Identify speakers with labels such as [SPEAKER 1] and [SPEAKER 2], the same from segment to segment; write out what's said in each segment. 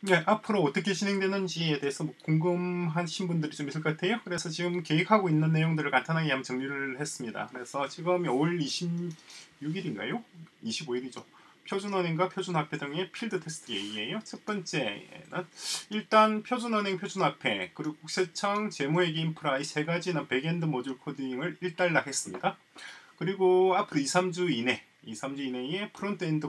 [SPEAKER 1] 네, 앞으로 어떻게 진행되는지에 대해서 뭐 궁금하신 분들이 좀 있을 것 같아요. 그래서 지금 계획하고 있는 내용들을 간단하게 한번 정리를 했습니다. 그래서 지금 5월 26일인가요? 25일이죠. 표준은행과 표준화폐 등의 필드 테스트 예이에요. 첫 번째는 일단 표준은행, 표준화폐, 그리고 국세청, 재무회계 인프라 이 세 가지는 백엔드 모듈 코딩을 일단락 했습니다. 그리고 앞으로 2-3주 이내에 프론트엔드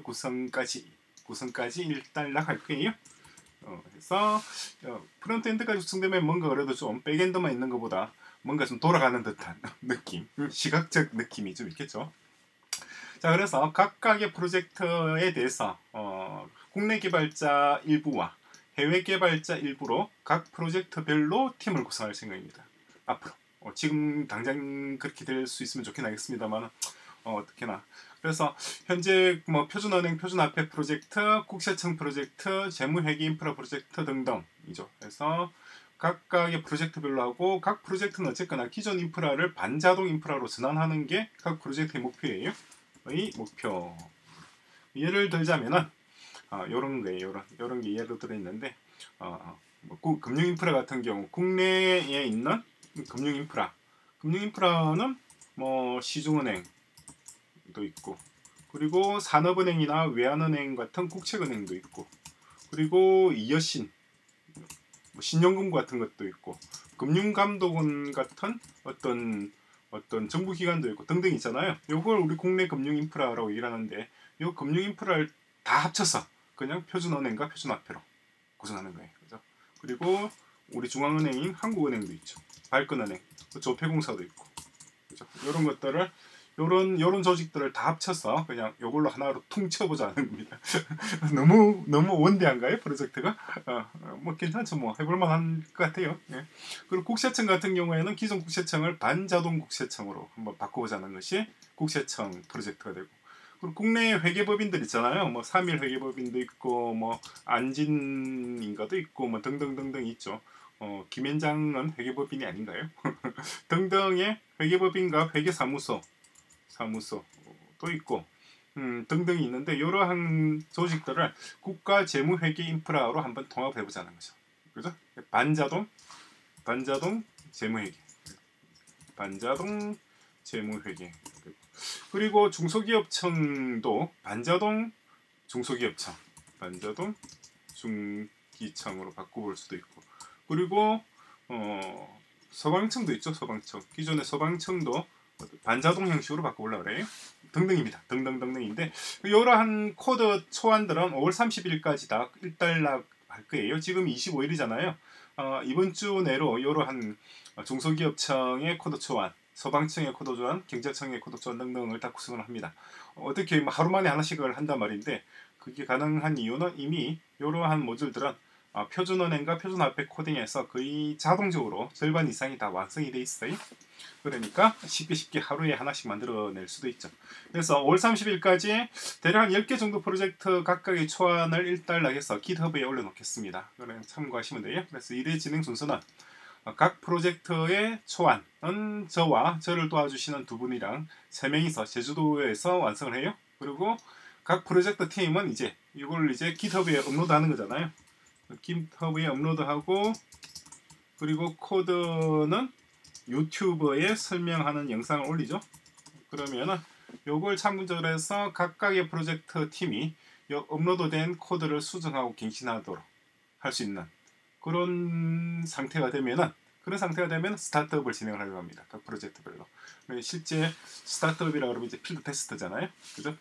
[SPEAKER 1] 구성까지 일단락 할 거예요. 그래서 프론트엔드가 구성되면 뭔가 그래도 좀 백엔드만 있는 것보다 뭔가 좀 돌아가는 듯한 느낌, 시각적 느낌이 좀 있겠죠. 자, 그래서 각각의 프로젝트에 대해서 국내 개발자 일부와 해외 개발자 일부로 각 프로젝트별로 팀을 구성할 생각입니다. 앞으로 지금 당장 그렇게 될 수 있으면 좋긴 하겠습니다만 어떻게나. 그래서 현재 뭐 표준은행, 표준화폐 프로젝트, 국세청 프로젝트, 재무회계 인프라 프로젝트 등등이죠. 그래서 각각의 프로젝트별로 하고 각 프로젝트는 어쨌거나 기존 인프라를 반자동 인프라로 전환하는 게 각 프로젝트의 목표예요. 의 목표. 예를 들자면은 요런 거예요. 요런 게 예로 들어 있는데 뭐 금융 인프라 같은 경우 국내에 있는 금융 인프라는 뭐 시중은행도 있고, 그리고 산업은행이나 외환은행 같은 국책은행도 있고, 그리고 이여신 뭐 신용금고 같은 것도 있고, 금융감독원 같은 어떤 정부기관도 있고 등등 있잖아요. 요걸 우리 국내 금융인프라라고 일하는데 요 금융인프라를 다 합쳐서 그냥 표준은행과 표준화폐로 구성하는 거예요. 그죠? 그리고 우리 중앙은행인 한국은행도 있죠. 발끈은행, 조폐공사도 있고, 그죠? 이런 것들을 요런 조직들을 다 합쳐서 그냥 요걸로 하나로 퉁쳐보자는 겁니다. 너무 원대한가요 프로젝트가? 뭐 괜찮죠. 뭐 해볼만한 것 같아요. 예. 그리고 국세청 같은 경우에는 기존 국세청을 반자동 국세청으로 한번 바꿔보자는 것이 국세청 프로젝트가 되고, 그리고 국내 회계법인들 있잖아요. 뭐 3일 회계법인도 있고 뭐 안진인가도 있고 뭐 등등등등 있죠. 김현장은 회계법인이 아닌가요? 등등의 회계법인과 회계사무소도 있고 등등이 있는데 이러한 조직들을 국가 재무회계 인프라로 한번 통합해보자는 거죠. 그죠? 반자동 재무회계, 반자동 재무회계. 그리고 중소기업청도 반자동 중기청으로 바꿔볼 수도 있고, 그리고 서방청도 있죠. 기존의 서방청도 반자동 형식으로 바꿔보려고 그래요. 등등입니다. 등등등등인데 이러한 코드 초안들은 5월 30일까지 다 일단락 할 거예요. 지금 25일이잖아요. 이번 주 내로 이러한 중소기업청의 코드 초안, 서방청의 코드 초안, 경제청의 코드 초안 등등을 다 구성을 합니다. 어떻게 하루 만에 하나씩을 한단 말인데 그게 가능한 이유는 이미 이러한 모듈들은 표준은행과 표준화폐 코딩에서 거의 자동적으로 절반 이상이 다 완성이 돼 있어요. 그러니까 쉽게 하루에 하나씩 만들어낼 수도 있죠. 그래서 5월 30일까지 대략 10개 정도 프로젝트 각각의 초안을 일단락해서 GitHub에 올려놓겠습니다. 그래 참고하시면 돼요. 그래서 일의 진행 순서는 각 프로젝트의 초안은 저와 저를 도와주시는 두 분이랑 3명이서 제주도에서 완성을 해요. 그리고 각 프로젝트 팀은 이걸 GitHub에 업로드하는 거잖아요. GitHub에 업로드하고, 그리고 코드는 유튜브에 설명하는 영상을 올리죠. 그러면은 요걸 참고를 해서 각각의 프로젝트 팀이 업로드된 코드를 수정하고 갱신하도록 할 수 있는 그런 상태가 되면은 스타트업을 진행을 하려고 합니다. 각 프로젝트별로. 실제 스타트업이라 그러면 이제 필드 테스트잖아요. 그죠?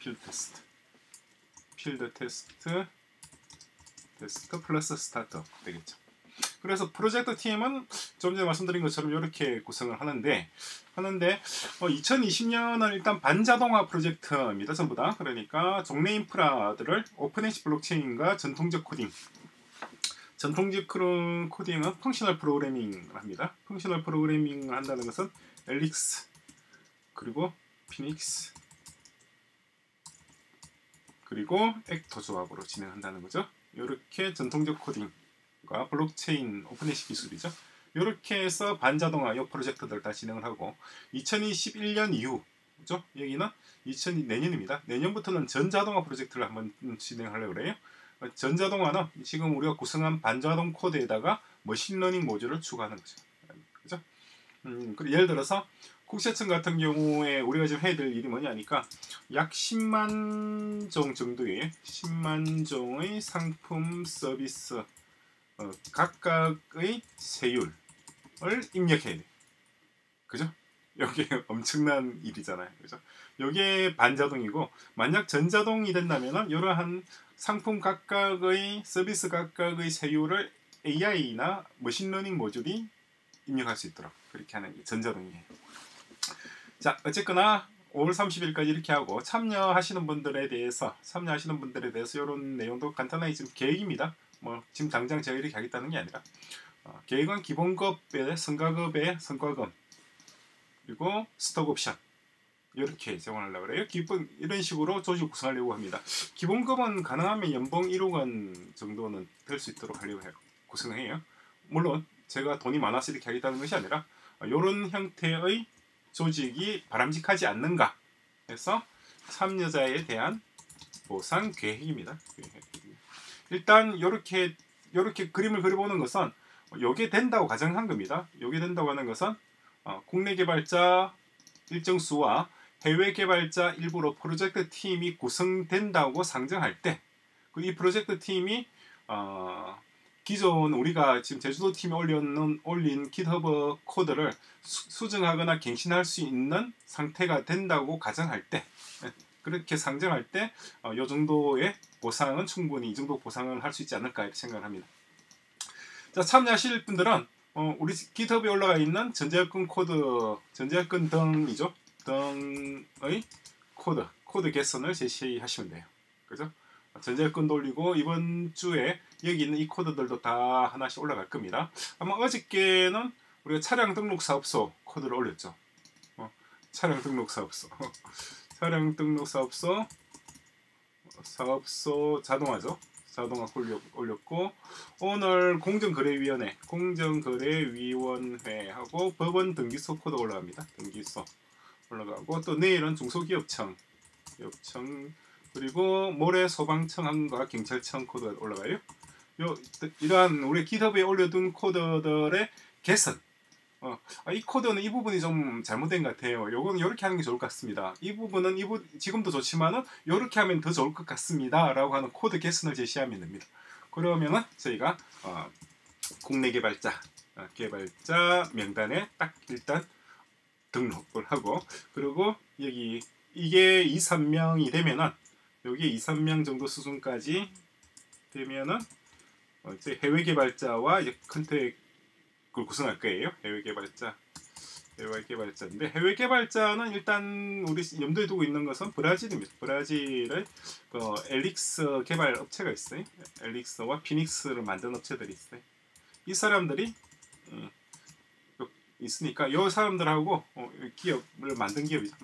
[SPEAKER 1] 필드 테스트 플러스 스타트업 되겠죠. 그래서 프로젝트 팀은 좀 전에 말씀드린 것처럼 이렇게 구성을 하는데 2020년은 일단 반자동화 프로젝트입니다. 전부 다. 그러니까 종래 인프라들을 오픈에시 블록체인과 전통적 코딩은 펑셔널 프로그래밍을 합니다. 펑셔널 프로그래밍을 한다는 것은 엘릭스, 그리고 피닉스, 그리고 액터 조합으로 진행한다는 거죠. 이렇게 전통적 코딩과 블록체인 오픈에시 기술이죠. 이렇게 해서 반자동화 이 프로젝트들 다 진행을 하고, 2021년 이후, 여기는 내년입니다. 내년부터는 전자동화 프로젝트를 한번 진행하려고 그래요. 전자동화는 지금 우리가 구성한 반자동 코드에다가 머신러닝 모듈을 추가하는 거죠. 그죠? 예를 들어서 국세청 같은 경우에 우리가 지금 해야 될 일이 뭐냐니까 약 10만 종 정도의 10만 종의 상품 서비스 각각의 세율을 입력해야 돼. 그죠? 여기 엄청난 일이잖아요. 그죠? 이게 반자동이고 만약 전자동이 된다면은 이러한 상품 각각의 서비스 각각의 세율을 AI나 머신러닝 모듈이 입력할 수 있도록 그렇게 하는 게 전자동이에요. 자, 어쨌거나 5월 30일까지 이렇게 하고 참여하시는 분들에 대해서 이런 내용도 간단하게 지금 계획입니다. 뭐 지금 당장 제가 이렇게 하겠다는 게 아니라 계획은 기본급의 성과급의 성과금 그리고 스톡옵션 이렇게 제공하려고 그래요. 이런 식으로 조직 구성하려고 합니다. 기본급은 가능하면 연봉 1억 원 정도는 될 수 있도록 하려고 해요. 구성해요. 물론 제가 돈이 많아서 이렇게 하겠다는 것이 아니라 이런 형태의 조직이 바람직하지 않는가 해서 참여자에 대한 보상 계획입니다. 일단 이렇게 그림을 그려보는 것은 이게 된다고 가정한 겁니다. 이게 된다고 하는 것은 국내 개발자 일정 수와 해외 개발자 일부로 프로젝트 팀이 구성된다고 상정할 때 이 프로젝트 팀이 기존 우리가 지금 제주도 팀이 올린 GitHub 코드를 수정하거나 갱신할 수 있는 상태가 된다고 가정할 때 그렇게 상정할 때 이 정도의 보상은 충분히 이 정도 보상을 할 수 있지 않을까 이렇게 생각을 합니다. 자, 참여하실 분들은 우리 GitHub에 올라가 있는 전자여권 등이죠. 등의 코드 개선을 제시하시면 돼요. 그죠? 전자여권도 올리고 이번 주에 여기 있는 이 코드들도 다 하나씩 올라갈 겁니다. 아마 어저께는 우리가 차량 등록 사업소 코드를 올렸죠. 차량 등록 사업소 차량 등록 사업소 자동화죠. 자동화 올렸고 오늘 공정거래위원회하고 법원 등기소 코드 올라갑니다. 등기소 올라가고 또 내일은 중소기업청 그리고 모레 소방청과 경찰청 코드가 올라가요. 이러한 우리 GitHub에 올려둔 코드들의 개선. 이 코드는 이 부분이 좀 잘못된 것 같아요. 요건 이렇게 하는 게 좋을 것 같습니다. 이 부분은 지금도 좋지만은 이렇게 하면 더 좋을 것 같습니다. 라고 하는 코드 개선을 제시하면 됩니다. 그러면은 저희가 국내 개발자 명단에 딱 일단 등록을 하고 그리고 여기 이게 2, 3명이 되면은 여기에 2, 3명 정도 수준까지 되면은 이제 해외 개발자와 이제 컨택을 구성할 거예요. 해외 개발자인데 해외 개발자는 일단 우리 염두에 두고 있는 것은 브라질입니다. 브라질의 엘릭스 개발 업체가 있어요. 엘릭스와 피닉스를 만든 업체들이 있어요. 이 사람들이 있으니까 이 사람들하고 기업을 만든 기업이죠.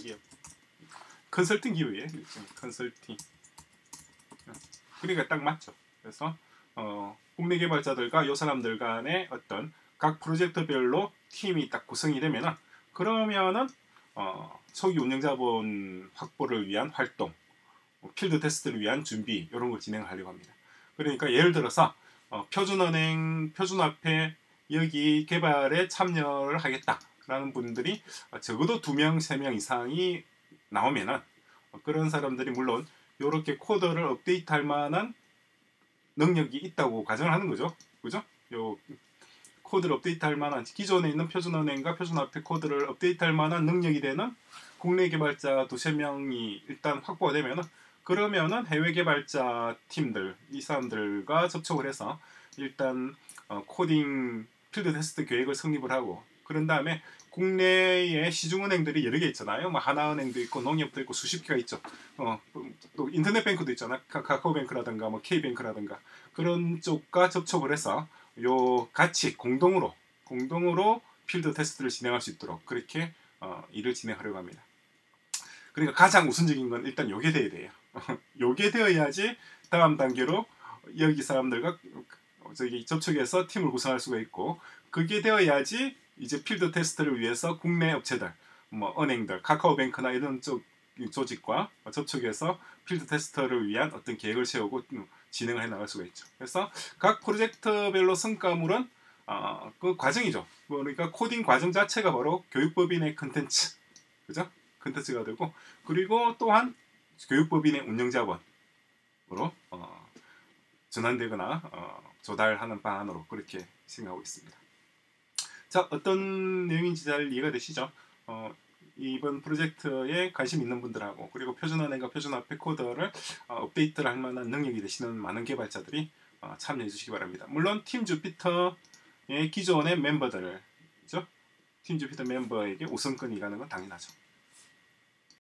[SPEAKER 1] 컨설팅 기업이에요. 컨설팅. 그러니까 딱 맞죠. 그래서 국내 개발자들과 이 사람들 간의 어떤 각 프로젝트별로 팀이 딱 구성이 되면은 그러면은 초기 운영자본 확보를 위한 활동, 필드 테스트를 위한 준비 이런 걸 진행하려고 합니다. 그러니까 예를 들어서 표준은행 표준화폐 여기 개발에 참여를 하겠다라는 분들이 적어도 2명, 3명 이상이 나오면은 그런 사람들이 물론 이렇게 코드를 업데이트할 만한 능력이 있다고 가정을 하는 거죠. 그죠? 요 코드를 업데이트할 만한 기존에 있는 표준은행과 표준화폐 코드를 업데이트할 만한 능력이 되는 국내 개발자 2~3명이 일단 확보가 되면은 그러면은 해외 개발자 팀들 이 사람들과 접촉을 해서 일단 코딩 필드 테스트 계획을 성립을 하고 그런 다음에 국내에 시중은행들이 여러 개 있잖아요. 뭐 하나은행도 있고 농협도 있고 수십 개가 있죠. 또 인터넷뱅크도 있잖아. 카카오뱅크라든가 뭐 K뱅크라든가 그런 쪽과 접촉을 해서 요 같이 공동으로 필드 테스트를 진행할 수 있도록 그렇게 일을 진행하려고 합니다. 그러니까 가장 우선적인 건 일단 요게 돼야 돼요. 요게 되어야지 다음 단계로 여기 사람들과 저기 접촉해서 팀을 구성할 수가 있고 그게 되어야지 이제 필드 테스트를 위해서 국내 업체들, 뭐 은행들, 카카오뱅크나 이런 쪽 조직과 접촉해서 필드 테스트를 위한 어떤 계획을 세우고 진행을 해 나갈 수가 있죠. 그래서 각 프로젝트별로 성과물은 그 과정이죠. 그러니까 코딩 과정 자체가 바로 교육법인의 컨텐츠, 그죠? 컨텐츠가 되고, 그리고 또한 교육법인의 운영자원으로 전환되거나 조달하는 방안으로 그렇게 생각하고 있습니다. 자, 어떤 내용인지 잘 이해가 되시죠? 이번 프로젝트에 관심 있는 분들하고, 그리고 표준어낸과 표준어 패코더를 업데이트를 할 만한 능력이 되시는 많은 개발자들이 참여해 주시기 바랍니다. 물론 팀 주피터의 기존의 멤버들을, 그죠? 팀 주피터 멤버에게 우선권이 가는 건 당연하죠.